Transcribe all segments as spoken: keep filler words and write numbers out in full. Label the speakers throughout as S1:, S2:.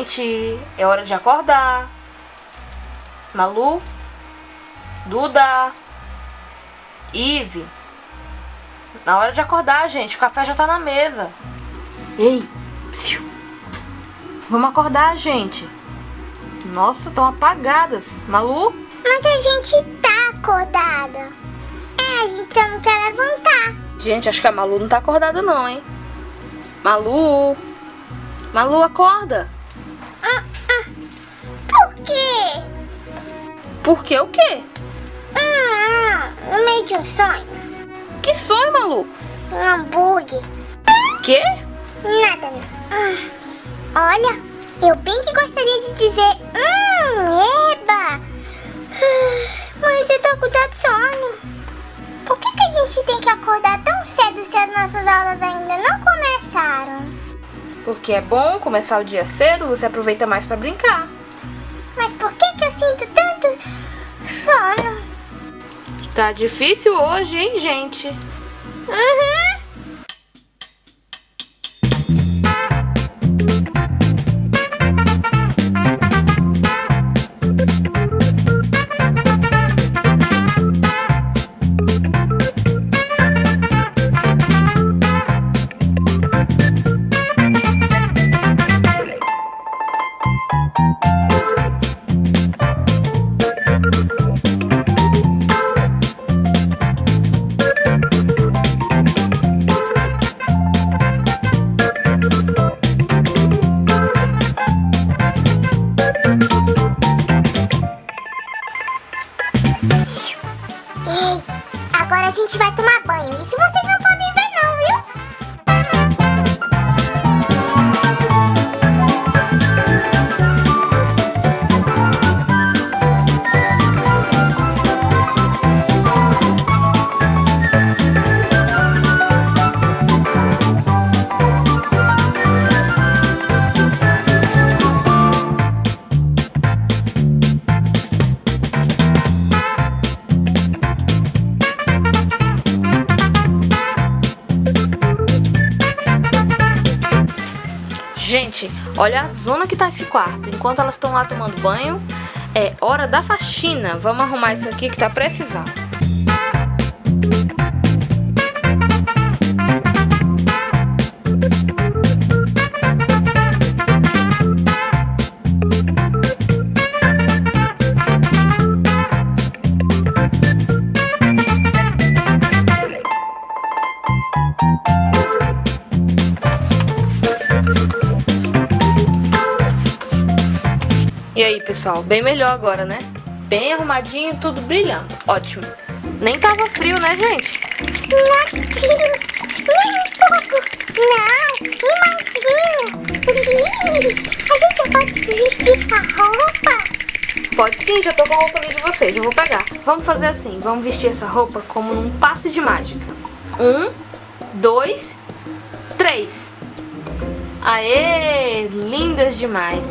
S1: gente, é hora de acordar. Malu, Duda, Ive, na hora de acordar, gente, o café já tá na mesa. Ei, psiu. Vamos acordar, gente. Nossa, estão apagadas. Malu?
S2: Mas a gente tá acordada. É, a gente só não quer levantar.
S1: Gente, acho que a Malu não tá acordada não, hein? Malu! Malu, acorda!
S2: Ah, ah. Por quê?
S1: Por quê o quê?
S2: Ah, no meio de um sonho.
S1: Que sonho, Malu?
S2: Um hambúrguer.
S1: Quê?
S2: Nada, não. Ah, olha, eu bem que gostaria de dizer... Hum, eba! Ah, mas eu tô com tanto sono. Por que que a gente tem que acordar tão cedo se as nossas aulas ainda não começaram?
S1: Porque é bom começar o dia cedo, você aproveita mais pra brincar.
S2: Mas por que que eu sinto tanto sono?
S1: Tá difícil hoje, hein, gente?
S2: Uhum. Agora a gente vai tomar banho. Isso vocês não podem ver não, viu?
S1: Gente, olha a zona que tá esse quarto. Enquanto elas estão lá tomando banho, é hora da faxina. Vamos arrumar isso aqui que tá precisando. E aí, pessoal, bem melhor agora, né? Bem arrumadinho, tudo brilhando. Ótimo. Nem tava frio, né, gente?
S2: Não, nem um pouco. Não, imagina. A gente já pode vestir a roupa?
S1: Pode sim, já tô com a roupa ali de vocês, eu vou pegar. Vamos fazer assim, vamos vestir essa roupa como num passe de mágica. Um, dois, três. Aê, lindas demais.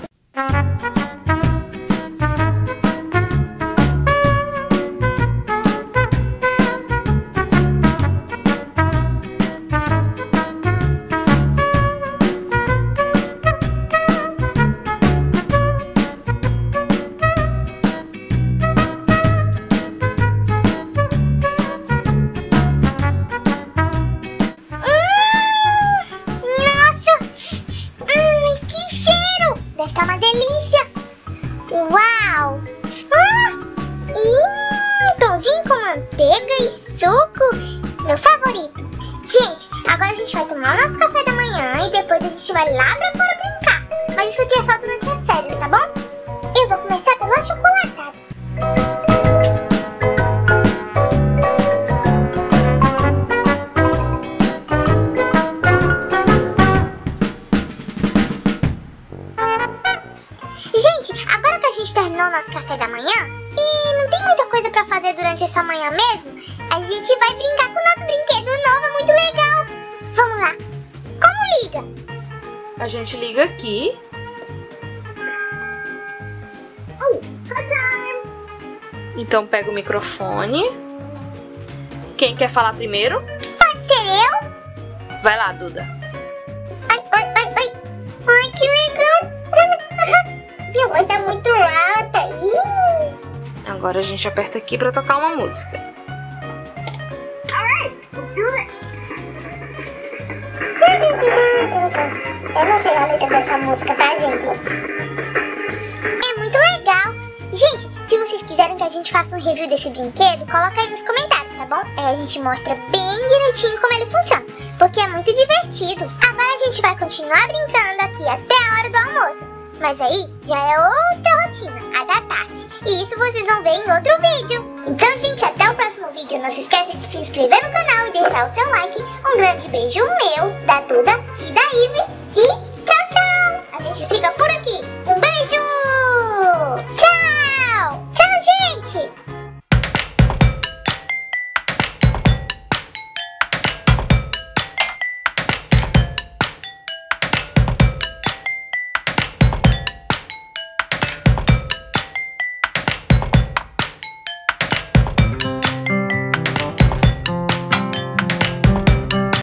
S2: Tá uma delícia! Uau! Ah! Hum, pãozinho com manteiga e suco! Meu favorito! Gente, agora a gente vai tomar o nosso café da manhã e depois a gente vai lá pra fora brincar. Mas isso aqui é só durante as férias, tá bom? Eu vou começar pelo achocolatado. Agora que a gente terminou o nosso café da manhã e não tem muita coisa pra fazer durante essa manhã mesmo, a gente vai brincar com o nosso brinquedo novo, é muito legal. Vamos lá. Como liga?
S1: A gente liga aqui.
S2: Oh, time.
S1: Então pega o microfone. Quem quer falar primeiro?
S2: Pode ser eu?
S1: Vai lá, Duda.
S2: Ai, ai, ai, ai. Ai, que legal. voz tá muito alta. Ih.
S1: Agora a gente aperta aqui pra tocar uma música.
S2: Eu não sei a letra dessa música, tá, gente? É muito legal. Gente, se vocês quiserem que a gente faça um review desse brinquedo, coloca aí nos comentários, tá bom? É, a gente mostra bem direitinho como ele funciona, porque é muito divertido. Agora a gente vai continuar brincando aqui até a hora do almoço. Mas aí já é outra rotina, a da tarde. E isso vocês vão ver em outro vídeo. Então, gente, até o próximo vídeo. Não se esqueça de se inscrever no canal e deixar o seu like. Um grande beijo meu, da Duda e da Ivy.